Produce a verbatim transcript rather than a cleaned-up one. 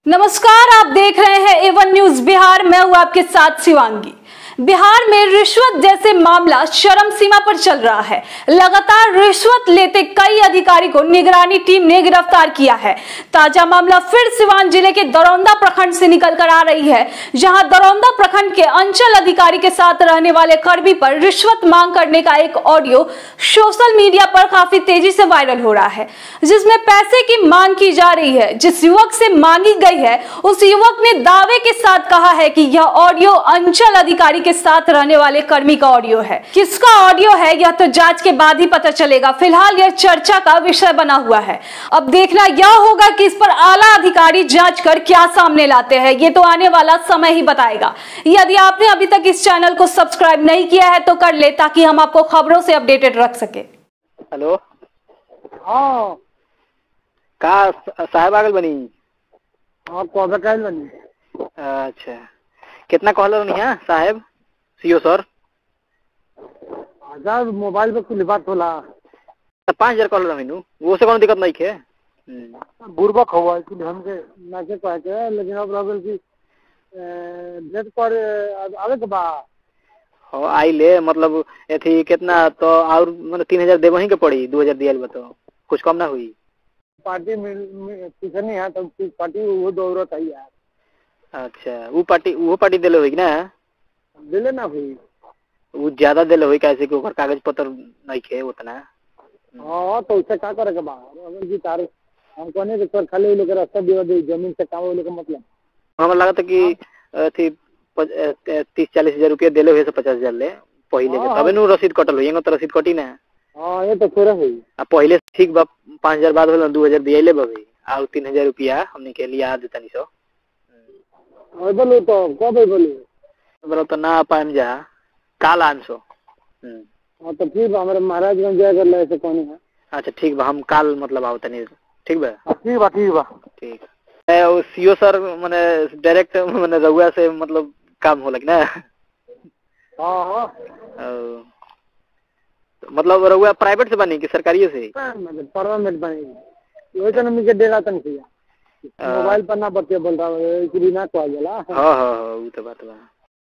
नमस्कार, आप देख रहे हैं ए वन न्यूज बिहार। मैं हूं आपके साथ शिवांगी। बिहार में रिश्वत जैसे मामला चरम सीमा पर चल रहा है। लगातार रिश्वत लेते कई अधिकारी को निगरानी टीम ने गिरफ्तार किया है। ताजा मामला फिर सिवान जिले के दरौंदा प्रखंड से निकल कर आ रही है, जहां दरौंदा प्रखंड के अंचल अधिकारी के साथ रहने वाले कर्मी पर रिश्वत मांग करने का एक ऑडियो सोशल मीडिया पर काफी तेजी से वायरल हो रहा है, जिसमें पैसे की मांग की जा रही है। जिस युवक से मांगी गई है, उस युवक ने दावे के साथ कहा है कि यह ऑडियो अंचल अधिकारी के साथ रहने वाले कर्मी का ऑडियो है। किसका ऑडियो है यह तो जांच के बाद ही पता चलेगा। फिलहाल यह चर्चा का विषय बना हुआ है। अब देखना यह होगा कि इस पर आला अधिकारी जांच कर क्या सामने लाते हैं, ये तो आने वाला समय ही बताएगा। यदि आपने अभी तक इस चैनल को सब्सक्राइब नहीं किया है तो कर ले, ताकि हम आपको खबरों से अपडेटेड रख सके। हेलो, हाँ का साहब आगल बनी? हाँ कब काल बनी? अच्छा, कितना कहल रहनी है साहब? सीओ सर हजार मोबाइल पे कुल बात होला। पाँच हजार कहल रहनी नु, वो से कोनो दिक्कत नहीं है। बुरबक हुआ कि हमके ना के कहे के, लेकिन अब रहल की डेट पर आवे के बा। हो आई ले, मतलब एथी कितना तो और मतलब तीन हजार देवही के पड़ी। दो हजार दियल बताओ, कुछ कम ना हुई? पार्टी में पीछे नहीं है तो पार्टी वो दौड़त है यार। अच्छा, वो पार्टी वो पार्टी दिले होई ना? दिले ना हुई, वो ज्यादा दिले होई कैसे कि ओकर कागज पत्र नहीं है उतना। हां तो उससे का करे के बा? अगर की तारीख हम कोने के पर खाली लोग रास्ता दिवा दे, जमीन से काम लोग का मतलब हमरा लगा था कि थी तीस चालीस हजार रुपया दिले हुए से पचास हजार ले पहले के, तबे नु रसीद कटल हुई। तो रसीद कटी ना। हाँ ये तो पूरा हुई। आ पहले ठीक बा, पाँच हजार बाद होल, दो हजार दिए ले बबे आ तीन हजार रुपया हमने के लिए आ देता नहीं सो। और बोलो तो कब बोलो बरो तो ना पाएम जा काल आन सो। हाँ तो ठीक बा, हमारे महाराजगंज जाकर ले से कौन है। अच्छा ठीक बा, हम काल मतलब आओ तनी। ठीक बा, ठीक बा ठीक बा ठीक है। ओ सीओ सर माने डायरेक्ट माने रहुआ से मतलब काम होला कि ना? हां हां, मतलब रहुआ प्राइवेट से बनी कि सरकारी से? मतलब परमानेंट बनी। वो तो नमी के डेरा तन किया मोबाइल पर ना बतिया बोल रहा है कि बिना कॉल जाला। हां हां हां, वो तो बात बा।